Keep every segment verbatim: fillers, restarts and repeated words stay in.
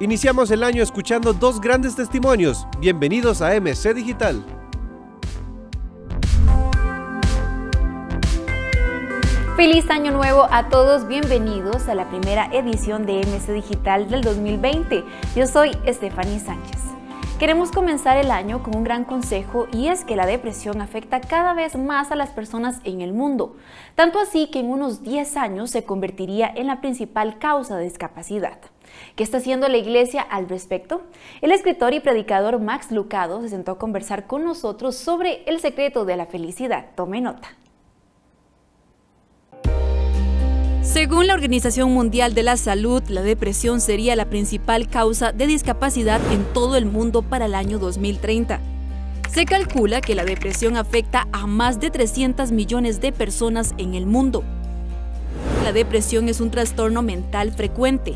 Iniciamos el año escuchando dos grandes testimonios. Bienvenidos a M C Digital. Feliz año nuevo a todos, bienvenidos a la primera edición de M C Digital del dos mil veinte. Yo soy Stephanie Sánchez. Queremos comenzar el año con un gran consejo, y es que la depresión afecta cada vez más a las personas en el mundo, tanto así que en unos diez años se convertiría en la principal causa de discapacidad. ¿Qué está haciendo la Iglesia al respecto? El escritor y predicador Max Lucado se sentó a conversar con nosotros sobre el secreto de la felicidad. Tome nota. Según la Organización Mundial de la Salud, la depresión sería la principal causa de discapacidad en todo el mundo para el año dos mil treinta. Se calcula que la depresión afecta a más de trescientos millones de personas en el mundo. La depresión es un trastorno mental frecuente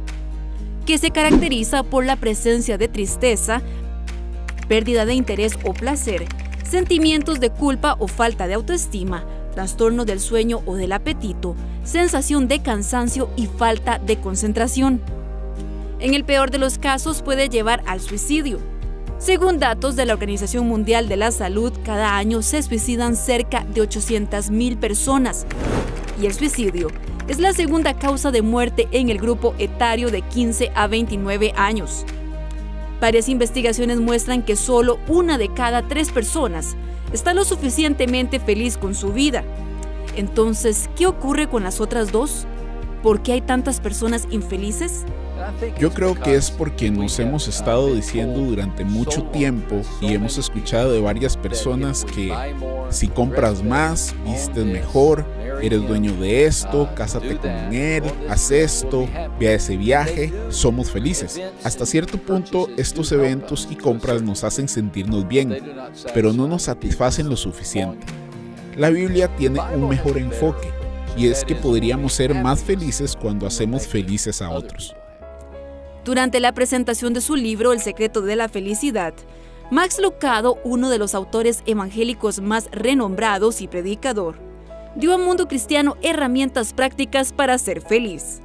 que se caracteriza por la presencia de tristeza, pérdida de interés o placer, sentimientos de culpa o falta de autoestima, trastorno del sueño o del apetito, sensación de cansancio y falta de concentración. En el peor de los casos puede llevar al suicidio. Según datos de la Organización Mundial de la Salud, cada año se suicidan cerca de ochocientas mil personas, y el suicidio es la segunda causa de muerte en el grupo etario de quince a veintinueve años. Varias investigaciones muestran que solo una de cada tres personas está lo suficientemente feliz con su vida. Entonces, ¿qué ocurre con las otras dos? ¿Por qué hay tantas personas infelices? Yo creo que es porque nos hemos estado diciendo durante mucho tiempo y hemos escuchado de varias personas que si compras más, vistes mejor, eres dueño de esto, cásate con él, haz esto, ve a ese viaje, somos felices. Hasta cierto punto, estos eventos y compras nos hacen sentirnos bien, pero no nos satisfacen lo suficiente. La Biblia tiene un mejor enfoque, y es que podríamos ser más felices cuando hacemos felices a otros. Durante la presentación de su libro El secreto de la felicidad, Max Lucado, uno de los autores evangélicos más renombrados y predicador, dio al mundo cristiano herramientas prácticas para ser feliz.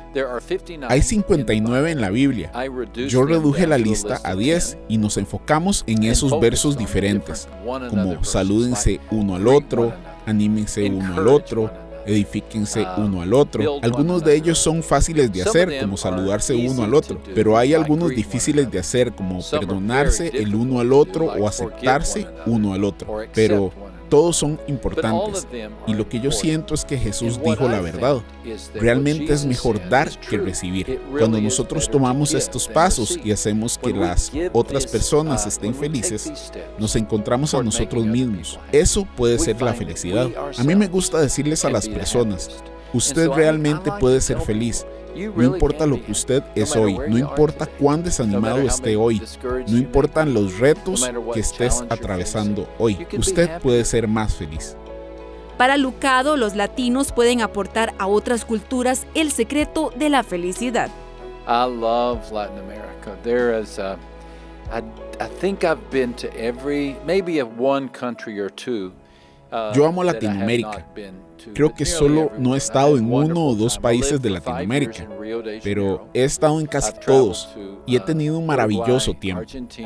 Hay cincuenta y nueve en la Biblia. Yo reduje la lista a diez y nos enfocamos en esos versos diferentes, como salúdense uno al otro, anímense uno al otro, edifíquense uno al otro. Algunos de ellos son fáciles de hacer, como saludarse uno al otro, pero hay algunos difíciles de hacer, como perdonarse el uno al otro o aceptarse uno al otro. Pero todos son importantes, y lo que yo siento es que Jesús dijo la verdad. Realmente es mejor dar que recibir. Cuando nosotros tomamos estos pasos y hacemos que las otras personas estén felices, nos encontramos a nosotros mismos. Eso puede ser la felicidad. A mí me gusta decirles a las personas, usted realmente puede ser feliz. No importa lo que usted es hoy, no importa cuán desanimado esté hoy, no importan los retos que estés atravesando hoy, usted puede ser más feliz. Para Lucado, los latinos pueden aportar a otras culturas el secreto de la felicidad. I love Latin America. There is a, I, I think I've been to every, maybe one country or two. Yo amo Latinoamérica. Creo que solo no he estado en uno o dos países de Latinoamérica, pero he estado en casi todos y he tenido un maravilloso tiempo.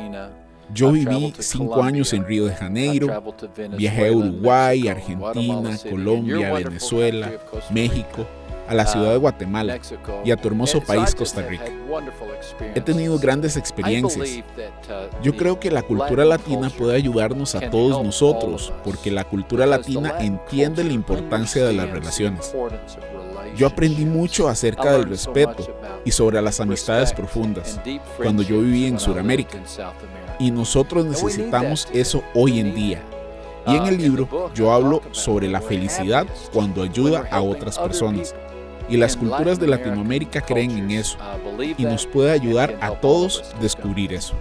Yo viví cinco años en Río de Janeiro, viajé a Uruguay, Argentina, Colombia, Venezuela, México, a la ciudad de Guatemala y a tu hermoso país, Costa Rica. He tenido grandes experiencias. Yo creo que la cultura latina puede ayudarnos a todos nosotros, porque la cultura latina entiende la importancia de las relaciones. Yo aprendí mucho acerca del respeto y sobre las amistades profundas cuando yo viví en Sudamérica, y nosotros necesitamos eso hoy en día. Y en el libro yo hablo sobre la felicidad cuando ayuda a otras personas. Y las culturas de Latinoamérica creen en eso, y nos puede ayudar a todos a descubrir eso.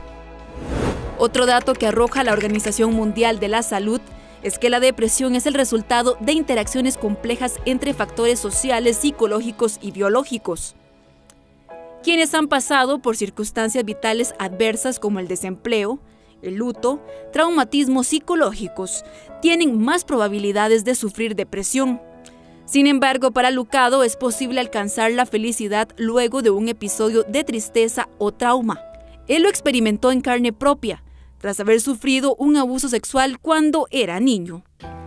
Otro dato que arroja la Organización Mundial de la Salud es que la depresión es el resultado de interacciones complejas entre factores sociales, psicológicos y biológicos. Quienes han pasado por circunstancias vitales adversas como el desempleo, el luto, traumatismos psicológicos, tienen más probabilidades de sufrir depresión. Sin embargo, para Lucado es posible alcanzar la felicidad luego de un episodio de tristeza o trauma. Él lo experimentó en carne propia, tras haber sufrido un abuso sexual cuando era niño.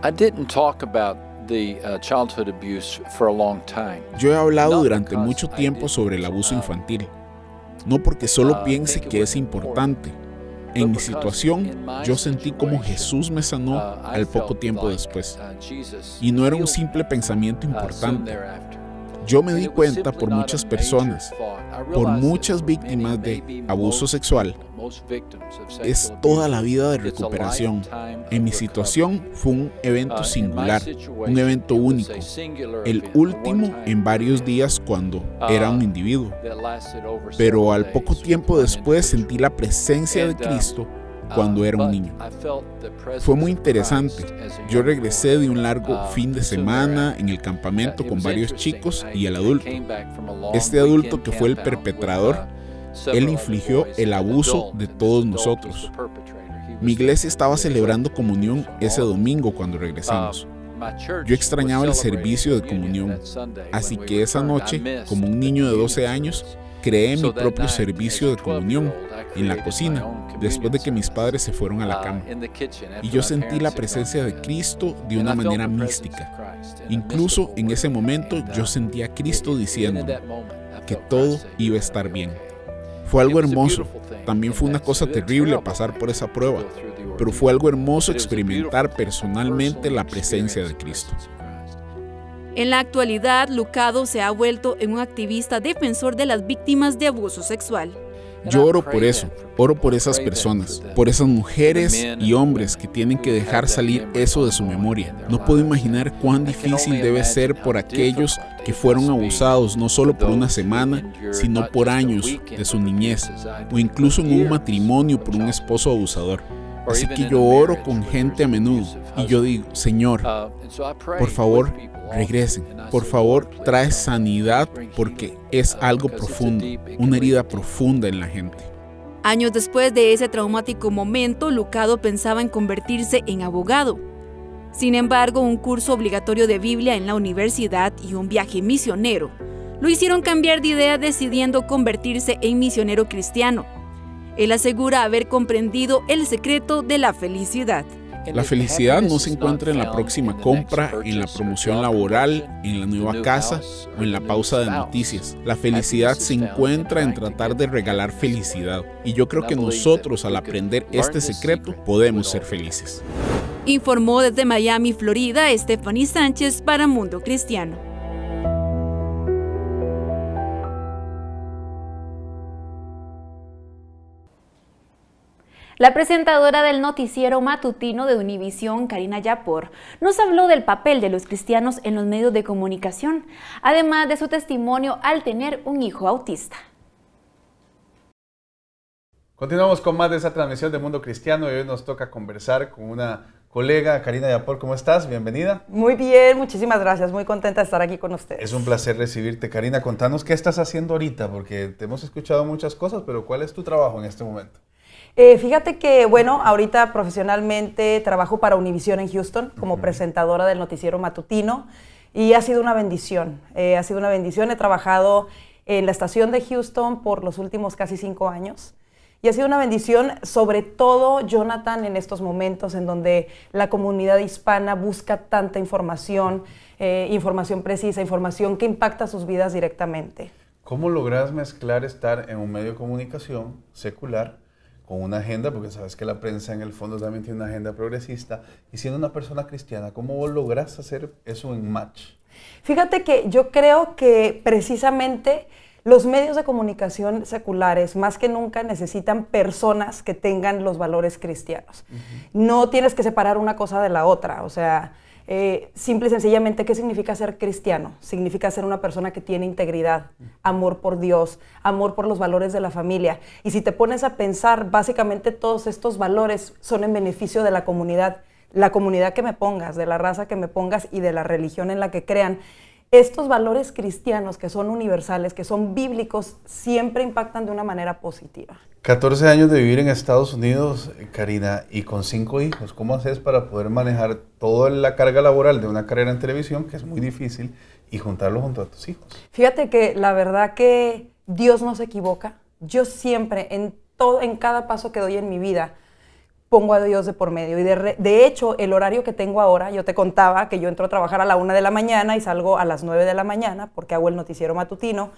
Yo he hablado durante mucho tiempo sobre el abuso infantil, no porque solo piense que es importante. En mi situación, yo sentí como Jesús me sanó al poco tiempo después. Y no era un simple pensamiento importante. Yo me di cuenta por muchas personas, por muchas víctimas de abuso sexual, es toda la vida de recuperación. En mi situación fue un evento singular, un evento único, el último en varios días cuando era un individuo. Pero al poco tiempo después sentí la presencia de Cristo cuando era un niño. Fue muy interesante. Yo regresé de un largo fin de semana en el campamento con varios chicos y el adulto. Este adulto que fue el perpetrador, él infligió el abuso de todos nosotros. Mi iglesia estaba celebrando comunión ese domingo cuando regresamos. Yo extrañaba el servicio de comunión, así que esa noche, como un niño de doce años, creé mi propio servicio de comunión en la cocina, después de que mis padres se fueron a la cama. Y yo sentí la presencia de Cristo de una manera mística. Incluso en ese momento yo sentía a Cristo diciéndome que todo iba a estar bien. Fue algo hermoso. También fue una cosa terrible pasar por esa prueba, pero fue algo hermoso experimentar personalmente la presencia de Cristo. En la actualidad, Lucado se ha vuelto en un activista defensor de las víctimas de abuso sexual. Yo oro por eso, oro por esas personas, por esas mujeres y hombres que tienen que dejar salir eso de su memoria. No puedo imaginar cuán difícil debe ser por aquellos que fueron abusados no solo por una semana, sino por años de su niñez, o incluso en un matrimonio por un esposo abusador. Así que yo oro con gente a menudo y yo digo, Señor, por favor, regresen. Por favor, trae sanidad porque es algo profundo, una herida profunda en la gente. Años después de ese traumático momento, Lucado pensaba en convertirse en abogado. Sin embargo, un curso obligatorio de Biblia en la universidad y un viaje misionero lo hicieron cambiar de idea, decidiendo convertirse en misionero cristiano. Él asegura haber comprendido el secreto de la felicidad. La felicidad no se encuentra en la próxima compra, en la promoción laboral, en la nueva casa o en la pausa de noticias. La felicidad se encuentra en tratar de regalar felicidad. Y yo creo que nosotros, al aprender este secreto, podemos ser felices. Informó desde Miami, Florida, Stephanie Sánchez para Mundo Cristiano. La presentadora del noticiero matutino de Univisión, Karina Yapor, nos habló del papel de los cristianos en los medios de comunicación, además de su testimonio al tener un hijo autista. Continuamos con más de esa transmisión de Mundo Cristiano y hoy nos toca conversar con una colega, Karina Yapor. ¿Cómo estás? Bienvenida. Muy bien, muchísimas gracias. Muy contenta de estar aquí con ustedes. Es un placer recibirte. Karina, contanos qué estás haciendo ahorita, porque te hemos escuchado muchas cosas, pero ¿cuál es tu trabajo en este momento? Eh, fíjate que, bueno, ahorita profesionalmente trabajo para Univisión en Houston como uh-huh. presentadora del noticiero matutino y ha sido una bendición. Eh, ha sido una bendición. He trabajado en la estación de Houston por los últimos casi cinco años. Y ha sido una bendición, sobre todo, Jonathan, en estos momentos en donde la comunidad hispana busca tanta información, eh, información precisa, información que impacta sus vidas directamente. ¿Cómo logras mezclar estar en un medio de comunicación secular con una agenda, porque sabes que la prensa en el fondo también tiene una agenda progresista, y siendo una persona cristiana, ¿cómo vos lográs hacer eso en match? Fíjate que yo creo que precisamente los medios de comunicación seculares más que nunca necesitan personas que tengan los valores cristianos. Uh-huh. No tienes que separar una cosa de la otra, o sea, eh, simple y sencillamente, ¿qué significa ser cristiano? Significa ser una persona que tiene integridad, amor por Dios, amor por los valores de la familia. Y si te pones a pensar, básicamente todos estos valores son en beneficio de la comunidad, la comunidad que me pongas, de la raza que me pongas y de la religión en la que crean. Estos valores cristianos que son universales, que son bíblicos, siempre impactan de una manera positiva. catorce años de vivir en Estados Unidos, Karina, y con cinco hijos. ¿Cómo haces para poder manejar toda la carga laboral de una carrera en televisión, que es muy difícil, y juntarlo junto a tus hijos? Fíjate que la verdad que Dios no se equivoca. Yo siempre, en, todo, en cada paso que doy en mi vida, pongo a Dios de por medio. Y de, de hecho, el horario que tengo ahora, yo te contaba que yo entro a trabajar a la una de la mañana y salgo a las nueve de la mañana porque hago el noticiero matutino.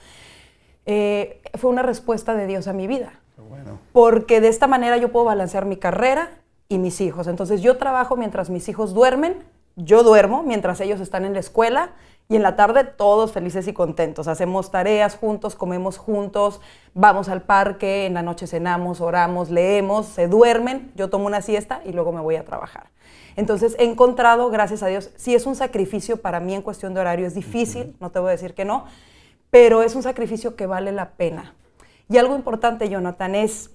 Eh, fue una respuesta de Dios a mi vida. Bueno. Porque de esta manera yo puedo balancear mi carrera y mis hijos. Entonces yo trabajo mientras mis hijos duermen, yo duermo mientras ellos están en la escuela y en la tarde todos felices y contentos. Hacemos tareas juntos, comemos juntos, vamos al parque, en la noche cenamos, oramos, leemos, se duermen, yo tomo una siesta y luego me voy a trabajar. Entonces he encontrado, gracias a Dios, sí es un sacrificio para mí en cuestión de horario, es difícil, no te voy a decir que no, pero es un sacrificio que vale la pena. Y algo importante, Jonathan, es,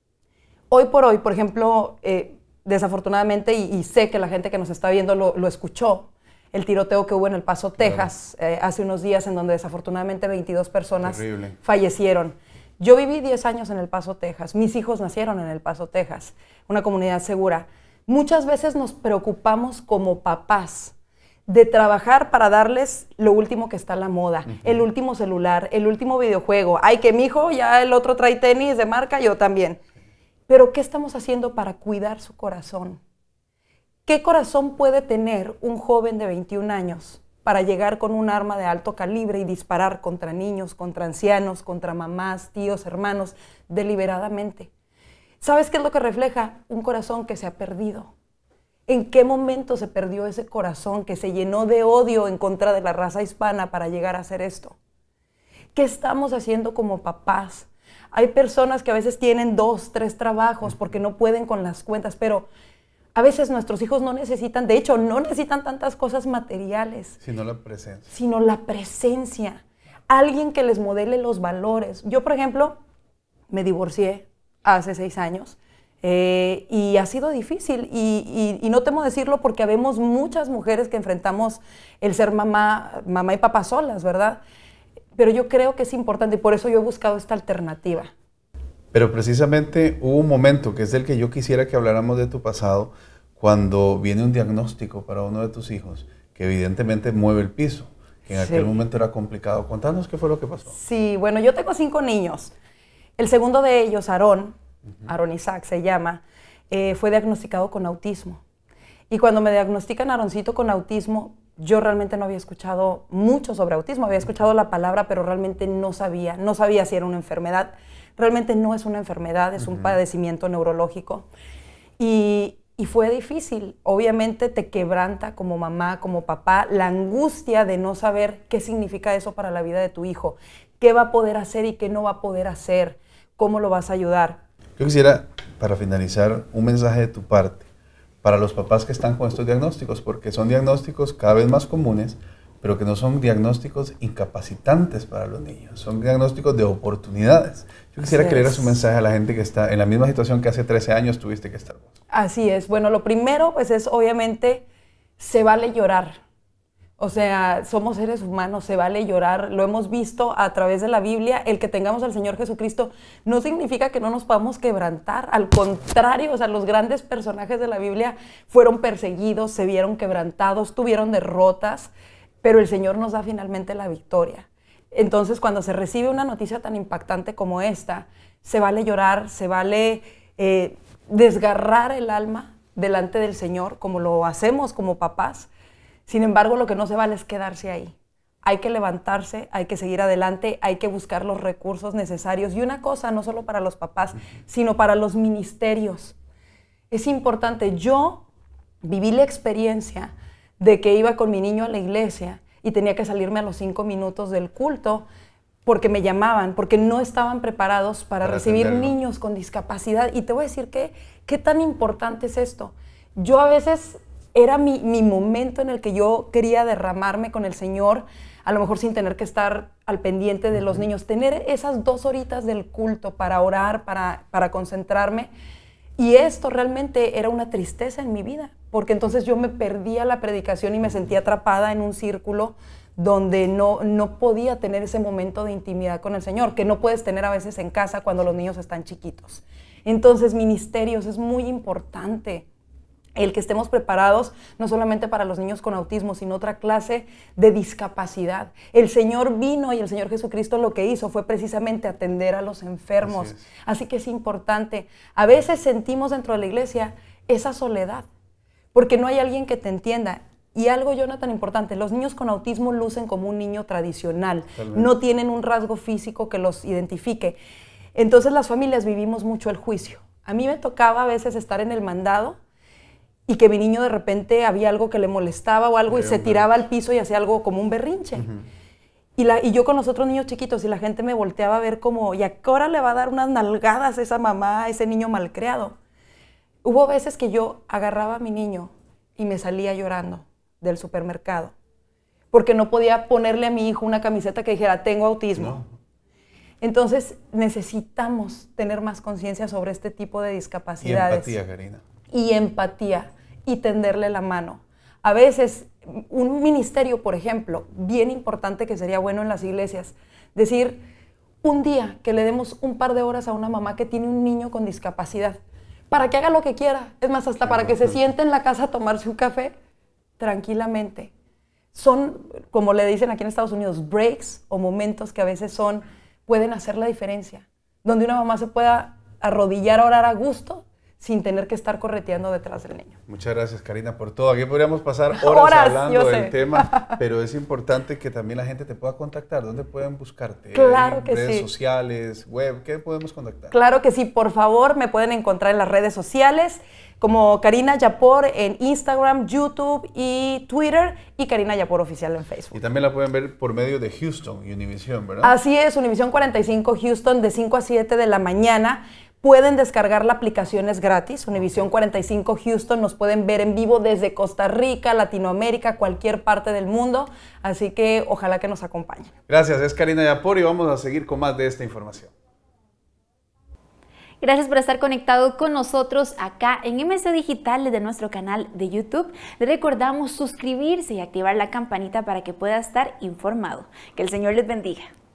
hoy por hoy, por ejemplo, eh, desafortunadamente, y, y sé que la gente que nos está viendo lo, lo escuchó, el tiroteo que hubo en El Paso, Texas, claro. eh, hace unos días, en donde desafortunadamente veintidós personas Terrible. fallecieron. Yo viví diez años en El Paso, Texas, mis hijos nacieron en El Paso, Texas, una comunidad segura. Muchas veces nos preocupamos como papás de trabajar para darles lo último que está a la moda, uh-huh. el último celular, el último videojuego. Ay, que mi hijo ya el otro trae tenis de marca, yo también. Pero ¿qué estamos haciendo para cuidar su corazón? ¿Qué corazón puede tener un joven de veintiún años para llegar con un arma de alto calibre y disparar contra niños, contra ancianos, contra mamás, tíos, hermanos, deliberadamente? ¿Sabes qué es lo que refleja? Un corazón que se ha perdido. ¿En qué momento se perdió ese corazón que se llenó de odio en contra de la raza hispana para llegar a hacer esto? ¿Qué estamos haciendo como papás? Hay personas que a veces tienen dos, tres trabajos porque no pueden con las cuentas, pero a veces nuestros hijos no necesitan, de hecho, no necesitan tantas cosas materiales. Sino la presencia. Sino la presencia. Alguien que les modele los valores. Yo, por ejemplo, me divorcié hace seis años. Eh, y ha sido difícil y, y, y no temo decirlo porque habemos muchas mujeres que enfrentamos el ser mamá, mamá y papá solas, ¿verdad? Pero yo creo que es importante y por eso yo he buscado esta alternativa. Pero precisamente hubo un momento que es del que yo quisiera que habláramos de tu pasado, cuando viene un diagnóstico para uno de tus hijos que evidentemente mueve el piso, que en sí. aquel momento era complicado. Contanos qué fue lo que pasó. Sí, bueno, yo tengo cinco niños. El segundo de ellos, Aarón, Aarón Isaac se llama, eh, fue diagnosticado con autismo. Y cuando me diagnostican a Aaroncito con autismo, yo realmente no había escuchado mucho sobre autismo, había escuchado la palabra, pero realmente no sabía, no sabía si era una enfermedad. Realmente no es una enfermedad, es uh-huh. un padecimiento neurológico. Y, y fue difícil, obviamente te quebranta como mamá, como papá, la angustia de no saber qué significa eso para la vida de tu hijo, qué va a poder hacer y qué no va a poder hacer, cómo lo vas a ayudar. Yo quisiera, para finalizar, un mensaje de tu parte para los papás que están con estos diagnósticos, porque son diagnósticos cada vez más comunes, pero que no son diagnósticos incapacitantes para los niños, son diagnósticos de oportunidades. Yo quisiera Así que le dieras un mensaje a la gente que está en la misma situación que hace trece años tuviste que estar. Así es. Bueno, lo primero pues es obviamente, se vale llorar. O sea, somos seres humanos, se vale llorar, lo hemos visto a través de la Biblia, el que tengamos al Señor Jesucristo no significa que no nos podamos quebrantar, al contrario, o sea, los grandes personajes de la Biblia fueron perseguidos, se vieron quebrantados, tuvieron derrotas, pero el Señor nos da finalmente la victoria. Entonces, cuando se recibe una noticia tan impactante como esta, se vale llorar, se vale eh, desgarrar el alma delante del Señor, como lo hacemos como papás. Sin embargo, lo que no se vale es quedarse ahí. Hay que levantarse, hay que seguir adelante, hay que buscar los recursos necesarios. Y una cosa, no solo para los papás, sino para los ministerios. Es importante. Yo viví la experiencia de que iba con mi niño a la iglesia y tenía que salirme a los cinco minutos del culto porque me llamaban, porque no estaban preparados para, para recibir atenderlo. Niños con discapacidad. Y te voy a decir que, qué tan importante es esto. Yo a veces... Era mi, mi momento en el que yo quería derramarme con el Señor, a lo mejor sin tener que estar al pendiente de los niños, tener esas dos horitas del culto para orar, para, para concentrarme. Y esto realmente era una tristeza en mi vida, porque entonces yo me perdía la predicación y me sentía atrapada en un círculo donde no, no podía tener ese momento de intimidad con el Señor, que no puedes tener a veces en casa cuando los niños están chiquitos. Entonces, ministerios es muy importante. El que estemos preparados no solamente para los niños con autismo, sino otra clase de discapacidad. El Señor vino y el Señor Jesucristo lo que hizo fue precisamente atender a los enfermos. Así, Así que es importante. A veces sentimos dentro de la iglesia esa soledad, porque no hay alguien que te entienda. Y algo, Jonathan, importante, los niños con autismo lucen como un niño tradicional. Totalmente. No tienen un rasgo físico que los identifique. Entonces las familias vivimos mucho el juicio. A mí me tocaba a veces estar en el mandado y que mi niño de repente había algo que le molestaba o algo y se tiraba al piso y hacía algo como un berrinche. Uh-huh. y, la, y yo con los otros niños chiquitos y la gente me volteaba a ver como, ¿y a qué hora le va a dar unas nalgadas a esa mamá, a ese niño malcriado? Hubo veces que yo agarraba a mi niño y me salía llorando del supermercado porque no podía ponerle a mi hijo una camiseta que dijera, tengo autismo. No. Entonces necesitamos tener más conciencia sobre este tipo de discapacidades. Y empatía, Karina. Y empatía. Y tenderle la mano. A veces, un ministerio, por ejemplo, bien importante que sería bueno en las iglesias, decir, un día que le demos un par de horas a una mamá que tiene un niño con discapacidad, para que haga lo que quiera, es más, hasta para que se siente en la casa a tomarse un café tranquilamente. Son, como le dicen aquí en Estados Unidos, breaks o momentos que a veces son, pueden hacer la diferencia, donde una mamá se pueda arrodillar a orar a gusto, sin tener que estar correteando detrás del niño. Muchas gracias, Karina, por todo. Aquí podríamos pasar horas, horas hablando del tema, pero es importante que también la gente te pueda contactar. ¿Dónde pueden buscarte? Claro que redes sí. sociales, web, ¿qué podemos contactar? Claro que sí, por favor, me pueden encontrar en las redes sociales como Karina Yapor en Instagram, YouTube y Twitter, y Karina Yapor Oficial en Facebook. Y también la pueden ver por medio de Houston, Univision, ¿verdad? Así es, Univision cuarenta y cinco Houston, de cinco a siete de la mañana. Pueden descargar la aplicación, es gratis. Univision cuarenta y cinco Houston, nos pueden ver en vivo desde Costa Rica, Latinoamérica, cualquier parte del mundo. Así que ojalá que nos acompañen. Gracias, es Karina Yapor y vamos a seguir con más de esta información. Gracias por estar conectado con nosotros acá en M C Digital desde nuestro canal de YouTube. Le recordamos suscribirse y activar la campanita para que pueda estar informado. Que el Señor les bendiga.